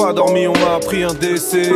pas dormi, on m'a appris un décès.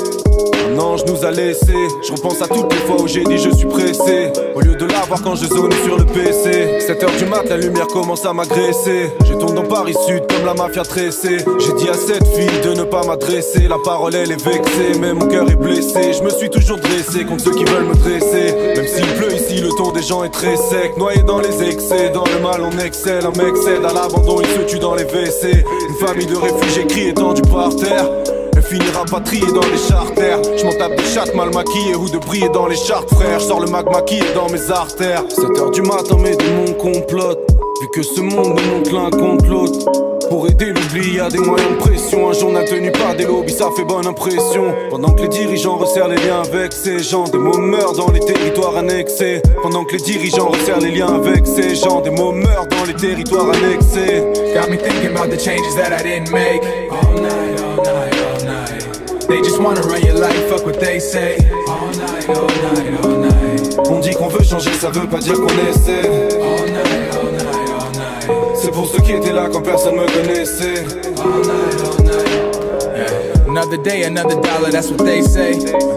Un ange nous a laissé. Je repense à toutes les fois où j'ai dit je suis pressé, au lieu de l'avoir quand je zone sur le PC. 7h du mat, la lumière commence à m'agresser. Je tourne dans Paris Sud comme la mafia tressée. J'ai dit à cette fille de ne pas m'adresser. La parole elle est vexée, mais mon cœur est blessé. Je me suis toujours dressé contre ceux qui veulent me dresser. Même s'il pleut ici, le ton des gens est très sec. Noyé dans les excès, dans le mal on excelle. Un mec cède à l'abandon, il se tue dans les WC. Une famille de réfugiés crie étendue par terre. Elle finira patriée dans les charters. Je m'en tape des chattes mal maquillées ou de briller dans les chartes, frère. Je sors le magma qui est dans mes artères. 7h du matin, mes démons complotent. Vu que ce monde me monte l'un contre l'autre. Pour aider l'oubli, y'a des moyens de pression. Un journal tenu par des lobbies, ça fait bonne impression. Pendant que les dirigeants resserrent les liens avec ces gens, des mots meurent dans les territoires annexés. Pendant que les dirigeants resserrent les liens avec ces gens, des mots meurent dans les territoires annexés. Got me thinking about the changes that I didn't make. All night, all night, all night. They just wanna run your life, fuck what they say. All night, all night, all night. On dit qu'on veut changer, ça veut pas dire qu'on essaie. All night, all night, all night. C'est pour ceux qui étaient là quand personne me connaissait. All night, all night. Yeah. Another day, another dollar, that's what they say.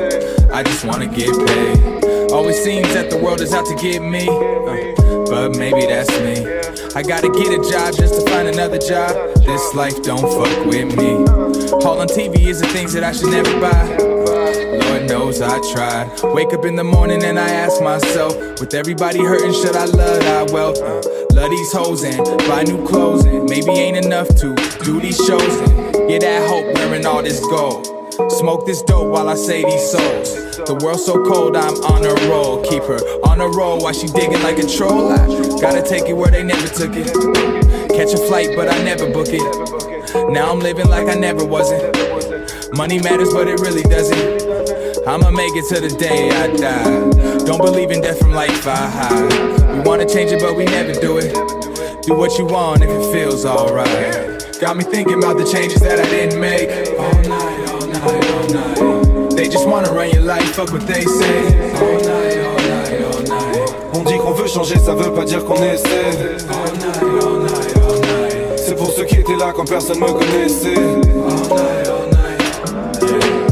I just wanna get paid. Always seems that the world is out to get me, but maybe that's me. I gotta get a job just to find another job. This life don't fuck with me. All on TV is the things that I should never buy. Lord knows I tried. Wake up in the morning and I ask myself, with everybody hurting, should I love our wealth? Love these hoes and buy new clothes and maybe ain't enough to do these shows and get that hope wearing all this gold. Smoke this dope while I say these souls. The world's so cold, I'm on a roll. Keep her on a roll while she digging like a troll. I gotta take it where they never took it. Catch a flight, but I never book it. Now I'm living like I never wasn't. Money matters, but it really doesn't. I'ma make it to the day I die. Don't believe in death from life I hide. We wanna change it, but we never do it. Do what you want if it feels alright. Got me thinking about the changes that I didn't make. All night, all night, all night. They just wanna run your life, fuck what they say. All night, all night, all night. On dit qu'on veut changer, ça veut pas dire qu'on essaie. All night, all night, all night. C'est pour ceux qui étaient là quand personne me connaissait. All night, all night. Yeah.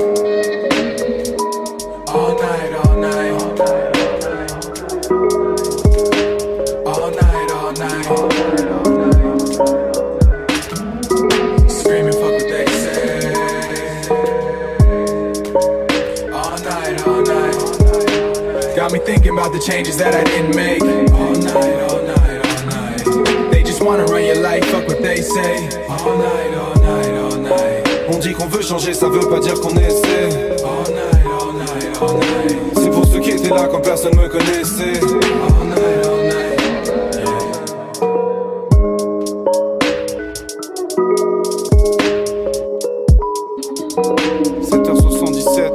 All night, all night. All night, all night. Screaming, fuck what they say. All night, all night. Got me thinking about the changes that I didn't make. All night, all night, all night. They just wanna run your life, fuck what they say. All night, all night, all night. On dit qu'on veut changer, ça veut pas dire qu'on essaie. All night, all night, all night. C'est pour ceux qui étaient là quand personne me connaissait. All night, all night. 7h77.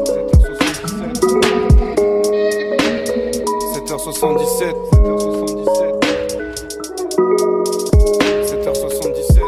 7h77. 7h77.